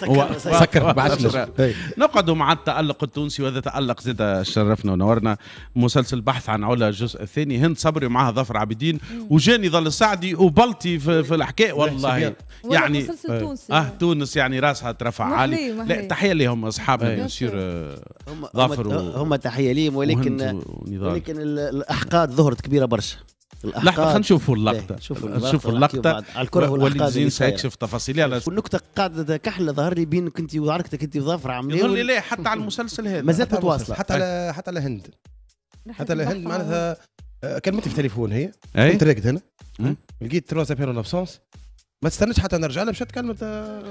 سكر بعد نقعدوا مع التألق التونسي، وهذا تألق زاد شرفنا ونورنا. مسلسل البحث عن علا الجزء الثاني، هند صبري ومعها ظفر عابدين وجاني ظل السعدي وبلطي في الحكايه والله يعني مسلسل تونسي تونس يعني راسها ترفع عالي. لا تحيه لهم اصحابنا بيان سور ظفر هم تحيه ليهم، ولكن الاحقاد ظهرت كبيره برشا. لحظة خلينا نشوفوا اللقطة، نشوفوا اللقطة على الكرة وليد زين سيكشف تفاصيلها. والنقطة قاعدة كحلة ظهر لي بينك انت وعركتك انت وظافر عاملين. يظهر لي لا حتى على المسلسل هذا مازالت متواصلة حتى لهند معناتها كلمتي في التليفون هي أي؟ كنت راقد هنا لقيت 3 بيرون ابسونس، ما تستناش حتى نرجع لها، مشات كلمة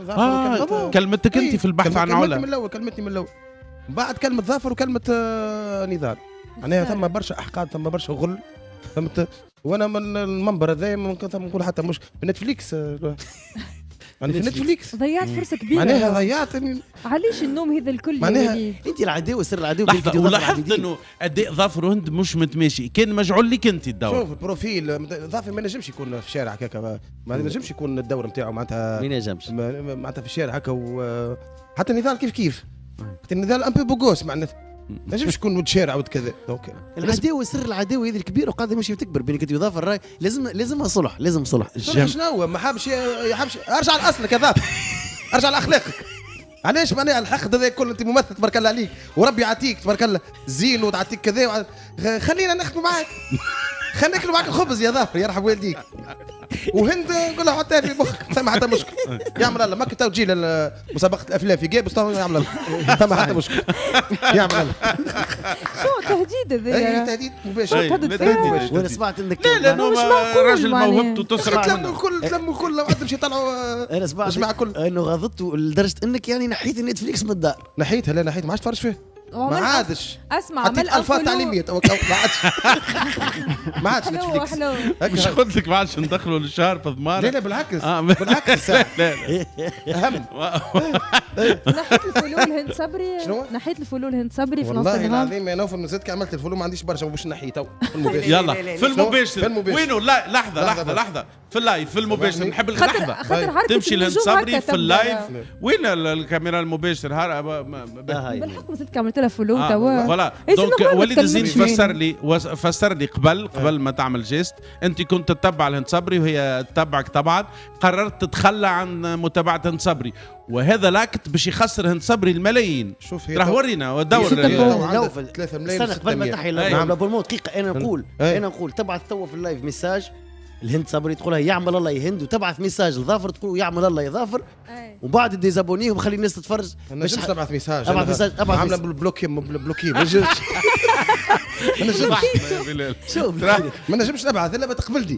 كلمتك انت في البحث عن علا. كلمتني من الاول بعد كلمة ظافر وكلمة نضال. معناها ثم برشا احقاد، ثم برشا غل، فهمت. وانا من المنبر هذا نقول حتى مش في نتفليكس يعني في نتفليكس ضيعت فرصه كبيره. معناها ضيعت علاش النوم هذا الكل معناها انت العداوه سر العداوه. ولاحظت انه اداء ظافر وهند مش متماشي، كان مجعول لك انت الدور. شوف البروفيل ظافر ما نجمش يكون في الشارع هكاك، ما نجمش يكون الدور نتاعو معناتها ما ينجمش معناتها في الشارع هكا. حتى النضال كيف النضال ان بو بوغوس معناتها ما نجمش يكون ولد شارع ولد كذا. دونك العداوه سر العداوه هذه الكبيره وقاعده ماشي تكبر بينك انت وظافر. راي لازمها صلح، لازم صلح. شنو ما حابش ارجع لاصلك يا ظافر، ارجع لاخلاقك. علاش معناها الحقد هذا كله؟ انت ممثل تبارك الله عليك وربي يعطيك تبارك الله زين وتعطيك كذا خلينا نخدموا معاك، خلينا ناكلوا معاك الخبز يا ظافر يرحم والديك. وهند نقول له حطها في مخك ثم حتى مشكل يعمل الله. ما كنت تجي لمسابقه الافلام في جيب يعمل الله ثم حتى مشكل يعمل الله. شو تهديد هذا؟ اي تهديد مباشر. وانا سمعت انك لا راجل موهبته تسرق منه. تلموا كل ما تمشي طلعوا. انا سمعت جماعه كل انه غضبته لدرجه انك يعني نحيت نتفليكس من الدار. نحيتها. لا نحيت ما عادش تفرج فيه، ما عادش. اسمع عمل الفاظ تعليميه ما عادش نتفليكس. مش قلت لك ما عادش ندخلوا للشهر في ضمان. لا بالعكس بالعكس لا اهم. نحيت الفلول هند صبري. نحيت الفلول هند صبري في نص النهار. والله العظيم يا نوفل من زدك عملت الفلول ما عنديش برشا باش نحي تو. يلا في المباشر وينو؟ لا لحظه في اللايف في المباشر نحب اللحظه تمشي لهند صبري في اللايف. وين الكاميرا المباشر؟ بالحق زدك عملت لها فلول توا. فوالا دونك وليد الزين فسر لي قبل ما تعمل جيست. انت كنت تتبع لهند صبري وهي تتبعك طبعا، قررت تتخلى عن متابعه هند صبري، وهذا لاكت باش يخسر هند صبري الملايين. شوف راح ورينا ودور 3 ملايين استنى قبل ما تحي دقيقه. انا نقول تبعث توا في اللايف ميساج الهند صبري تقولها يعمل الله يا هند، وتبعث ميساج لظافر تقول يعمل الله يا ظافر، وبعد ديزابونيه وخلي الناس تتفرج. ما نجمش نبعث ميساج. عامله بالبلوكي ما نجمش. شوف ما نجمش نبعث الا ما تقبلني.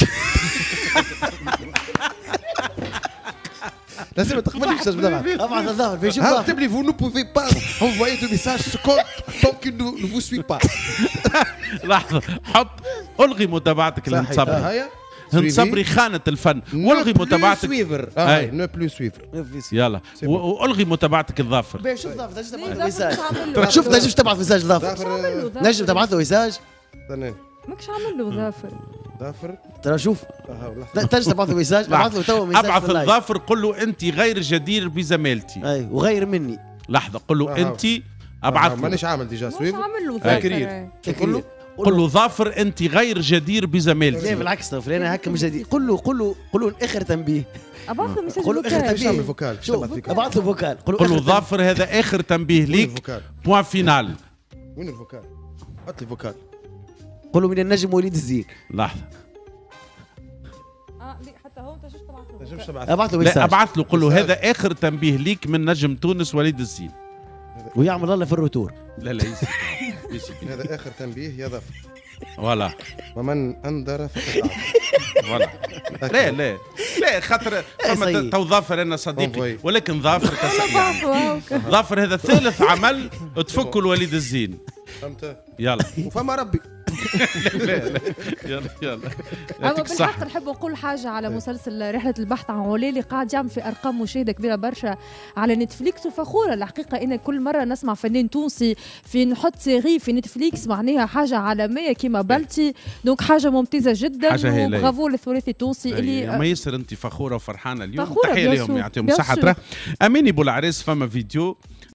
لازم تقبلني باش نبعث. ابعث الظاهر باش يشوف. اكتب لي vous ne pouvez pas envoyer de message tant qu'il ne vous suit pas. لحظه حط الغي متابعتك لهند صبري. هند صبري خانت الفن والغي متابعتك. نو بلو سويفر. يلا والغي متابعتك الظافر. شوف ظافر شوف نجم تبعث ميساج ظافر. نجم تبعث له ميساج. ماكش عامل له ظافر ترى شوف تنجم تبعث له ميساج. ابعث له تو ميساج. ابعث الظافر قل له انت غير جدير بزميلتي. اي وغير مني. لحظه قل له انت ابعث مانيش عامل ديجا سويفر. مش عامل له ظافر. قل له ظافر انت غير جدير بزميلتي. لا بالعكس ظافر انا هكا مش جدير. قل له اخر تنبيه. ابعث له ميساج. قل له اخر تنبيه. فوكال. ابعث له فوكال. قل له ظافر هذا اخر تنبيه ليك. بوان فينال. وين الفوكال؟ حط لي فوكال. قل له من النجم وليد الزين. لحظه حتى هو انت شفت تبعث ابعث له ميساج. لا ابعث له قل له هذا اخر تنبيه ليك من نجم تونس وليد الزين. ويعمل الله في الروتور. لا هذا اخر تنبيه يا ظفر. فوالا ومن انذر فقد فوالا. لا خاطر فما تو ظافر انا صديقي، ولكن ظافر يعني ظافر هذا ثالث عمل تفكوا الوليد الزين. فهمت؟ يلا وفما ربي لا لا يلا يلا. اما بالحق نحب نقول حاجه على مسلسل رحله البحث عن علالي، قاعد يعمل في ارقام مشاهده كبيره برشا على نتفليكس، وفخوره الحقيقه ان كل مره نسمع فنان تونسي في نحط سيري في نتفليكس معناها حاجه عالميه كيما بلتي، دونك حاجه ممتازه جدا. وبرافو للثلاثي التونسي اللي ما ياسر انت فخوره وفرحانه اليوم. فخورة تحيه لهم يعطيهم الصحه. اماني بولعريس فما فيديو